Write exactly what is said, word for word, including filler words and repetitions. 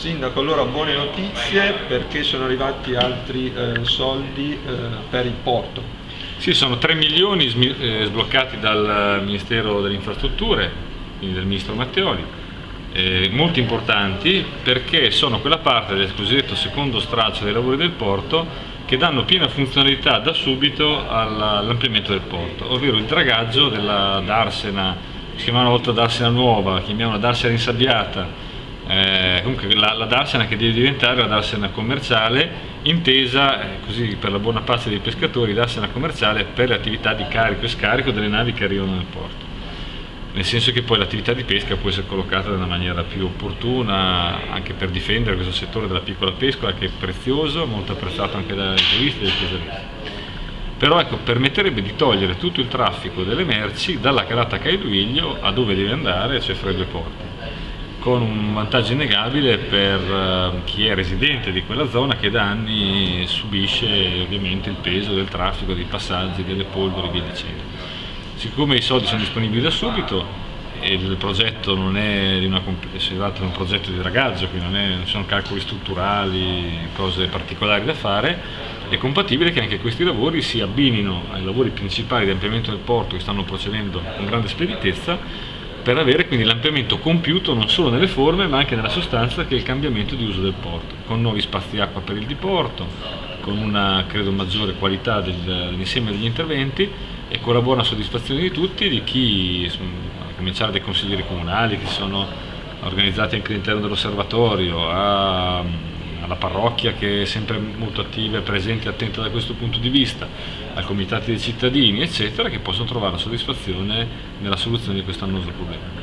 Sindaco, allora buone notizie perché sono arrivati altri eh, soldi eh, per il porto. Sì, sono tre milioni eh, sbloccati dal Ministero delle Infrastrutture, quindi del Ministro Matteoli, eh, molto importanti perché sono quella parte del cosiddetto secondo stralcio dei lavori del porto che danno piena funzionalità da subito all'ampliamento del porto, ovvero il dragaggio della Darsena, si chiamava una volta Darsena nuova, chiamiamola Darsena insabbiata. Eh, comunque la, la Darsena che deve diventare la Darsena commerciale, intesa eh, così per la buona pace dei pescatori, Darsena commerciale per le attività di carico e scarico delle navi che arrivano nel porto, nel senso che poi l'attività di pesca può essere collocata nella maniera più opportuna anche per difendere questo settore della piccola pesca che è prezioso, molto apprezzato anche dai turisti e dai pescatori. Però ecco, permetterebbe di togliere tutto il traffico delle merci dalla calata Caio a dove deve andare, cioè fra i due porti, con un vantaggio innegabile per uh, chi è residente di quella zona che da anni subisce ovviamente il peso del traffico, dei passaggi, delle polveri e via dicendo. Siccome i soldi sono disponibili da subito e il progetto non è di una, si tratta di un progetto di dragaggio, quindi non, è, non sono calcoli strutturali, cose particolari da fare, è compatibile che anche questi lavori si abbinino ai lavori principali di ampliamento del porto che stanno procedendo con grande speditezza, per avere quindi l'ampliamento compiuto non solo nelle forme ma anche nella sostanza, che è il cambiamento di uso del porto, con nuovi spazi acqua per il diporto, con una credo maggiore qualità dell'insieme degli interventi e con la buona soddisfazione di tutti, di chi, a cominciare dai consiglieri comunali che sono organizzati anche all'interno dell'osservatorio, alla parrocchia che è sempre molto attiva e presente e attenta da questo punto di vista, ai comitati dei cittadini eccetera, che possono trovare soddisfazione nella soluzione di questo annoso problema.